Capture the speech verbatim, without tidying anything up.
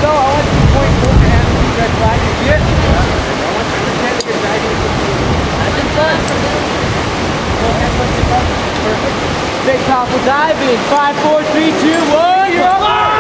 So I want you to point both your hands to the red flag. You see it? I want you to pretend that you're diving into the pool. That's in front. Both hands touch the front. Perfect. Big powerful dive in. Five, four, three, two, one. You're up.